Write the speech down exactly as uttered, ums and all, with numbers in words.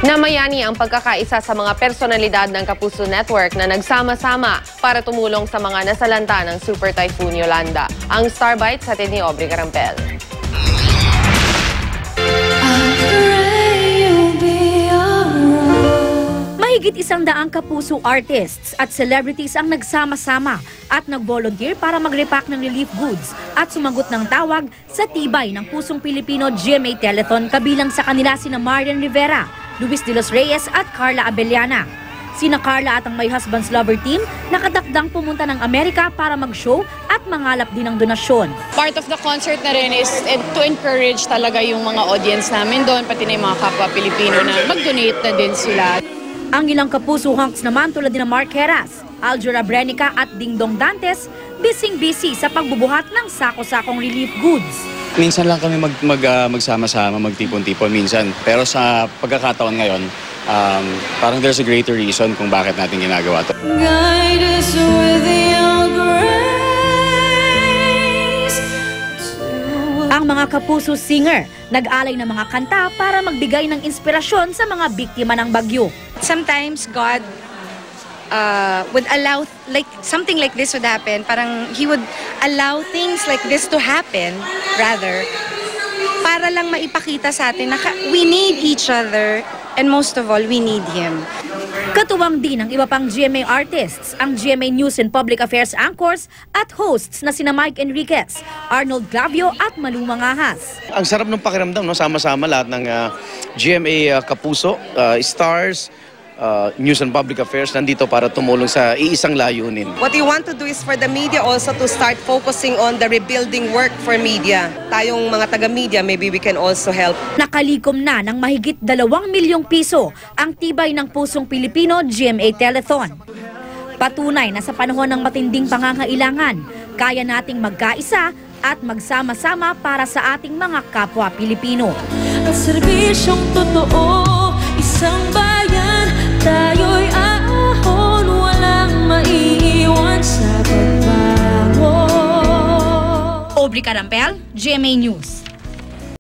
Namayani ang pagkakaisa sa mga personalidad ng Kapuso Network na nagsama-sama para tumulong sa mga nasalanta ng Super Typhoon Yolanda. Ang Star Bites sa ni Aubrey Carampel. Mahigit isang daang Kapuso artists at celebrities ang nagsama-sama at nag-volunteer para mag-repack ng relief goods at sumagot ng tawag sa tibay ng Pusong Pilipino G M A Telethon, kabilang sa kanila sina Marian Rivera, Luis de los Reyes at Carla Abellana. Sina Carla at ang My Husband's Lover team nakatakdang pumunta ng Amerika para mag-show at mangalap din ng donasyon. Part of the concert na rin is to encourage talaga yung mga audience namin doon, pati na yung mga kapwa Pilipino na mag-donate na din sila. Ang ilang Kapuso hunks naman tulad ni Mark Heras, Aljura Brenica at Dingdong Dantes, bising-busy sa pagbubuhat ng sako-sakong relief goods. Minsan lang kami mag, mag, uh, magsama-sama, magtipon-tipon minsan. Pero sa pagkakataon ngayon, um, parang there's a greater reason kung bakit natin ginagawa ito. Guide us with your grace. Ang mga Kapuso singer nag-alay ng mga kanta para magbigay ng inspirasyon sa mga biktima ng bagyo. Sometimes God uh, would allow, like, something like this would happen. Parang He would allow things like this to happen, rather, para lang maipakita sa atin na we need each other and most of all, we need Him. Katuwang din ang iba pang G M A artists, ang G M A News and Public Affairs anchors at hosts na sina Mike Enriquez, Arnold Glavio at Malu Mangahas. Ang sarap ng pakiramdam, no? Sama-sama lahat ng uh, G M A uh, Kapuso, uh, Stars, uh, News and Public Affairs nandito para tumulong sa iisang layunin. What we want to do is for the media also to start focusing on the rebuilding work for media. Tayong mga taga-media, maybe we can also help. Nakalikom na ng mahigit dalawang milyong piso ang tibay ng Pusong Pilipino G M A Telethon. Patunay na sa panahon ng matinding pangangailangan, kaya nating magkaisa at magsama-sama para sa ating mga kapwa Pilipino. At serbisyong totoo, isang bayan, tayo'y aahon, walang maiiwan sa pagbago. Aubrey Carampel, G M A News.